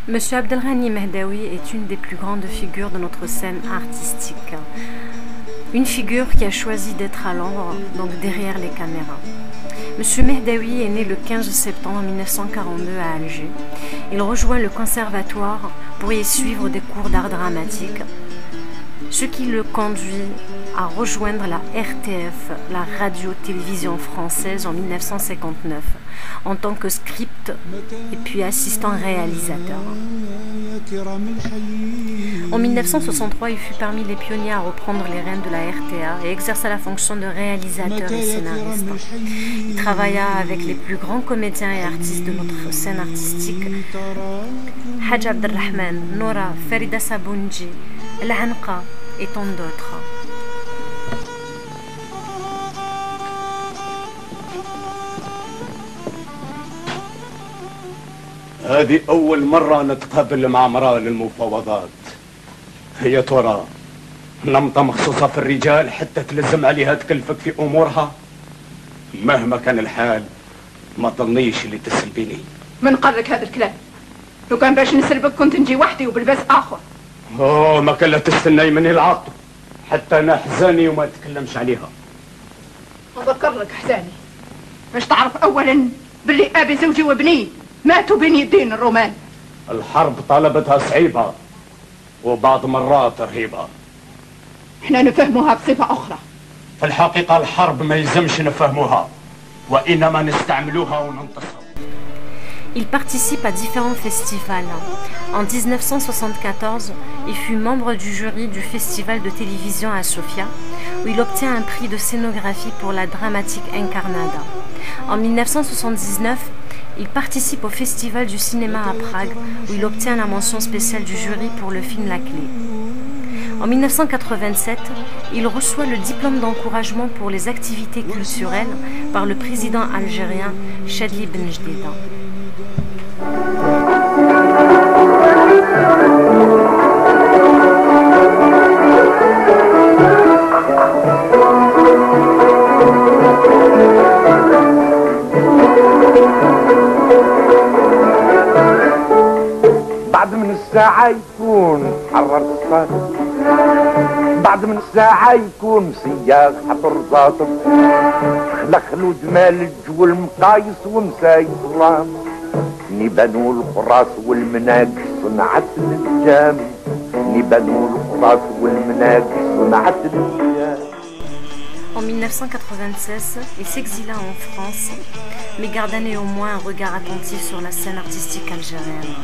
Monsieur Abdelghani Mehdaoui est une des plus grandes figures de notre scène artistique. Une figure qui a choisi d'être à l'ombre, donc derrière les caméras. Monsieur Mehdaoui est né le 15 septembre 1942 à Alger. Il rejoint le conservatoire pour y suivre des cours d'art dramatique, ce qui le conduit à rejoindre la RTF, la radio-télévision française, en 1959, en tant que script et puis assistant réalisateur. En 1963, il fut parmi les pionniers à reprendre les rênes de la RTA et exerça la fonction de réalisateur et scénariste. Il travailla avec les plus grands comédiens et artistes de notre scène artistique, Hadj Abdelrahman, Nora, Farida Sabounji, El Anqa et tant d'autres. هذه أول مرة نتقابل مع امرأة للمفاوضات. هي ترى نمطة مخصوصة في الرجال حتى تلزم عليها تكلفك في أمورها. مهما كان الحال ما تظنيش اللي تسلبيني. من قال لك هذا الكلام؟ لو كان باش نسلبك كنت نجي وحدي وبلباس آخر. ما كان لا تستناي مني العطف حتى أنا حزاني وما تكلمش عليها. أذكر لك حزاني باش تعرف أولا باللي أبي زوجي وابني ماتوا بين يدين الرومان. الحرب طلبتها صعيبة وبعض مرات رهيبة. احنا نفهموها بصفة أخرى. في الحقيقة الحرب ما يلزمش نفهموها وإنما نستعملوها وننتصر. Il participe à différents festivals. En 1974, il fut membre du jury du festival de télévision à Sofia, où il obtient un prix de scénographie pour la dramatique Incarnada. En 1979, il participe au festival du cinéma à Prague, où il obtient la mention spéciale du jury pour le film La Clé. En 1987, il reçoit le diplôme d'encouragement pour les activités culturelles par le président algérien Chadli Ben Jdida. بعد من الساعة يكون حرر الصالح، بعد من الساعة يكون سياق حضر زاطر، خلخلو جمال الجو المقايس ومسايس الرام، نبانو الخراس والمناقش صنعت الجام، نبانو الخراس والمناقش صنعت الجام. En 1996, il s'exila en France, mais garda néanmoins un regard attentif sur la scène artistique algérienne.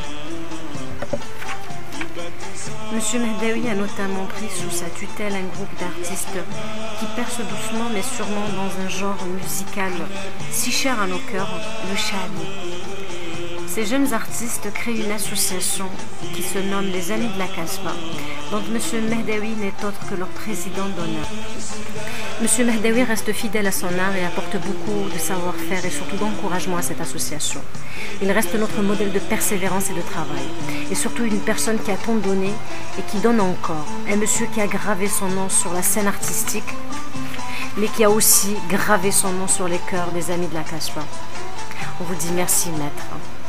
Monsieur Mehdaoui a notamment pris sous sa tutelle un groupe d'artistes qui percent doucement mais sûrement dans un genre musical si cher à nos cœurs, le shadi. Ces jeunes artistes créent une association qui se nomme les Amis de la Kasbah, dont Monsieur Mehdaoui n'est autre que leur président d'honneur. Monsieur Mehdaoui reste fidèle à son art et apporte beaucoup de savoir-faire et surtout d'encouragement à cette association. Il reste notre modèle de persévérance et de travail. Et surtout une personne qui a tant donné et qui donne encore. Un monsieur qui a gravé son nom sur la scène artistique, mais qui a aussi gravé son nom sur les cœurs des Amis de la Kasbah. On vous dit merci, maître.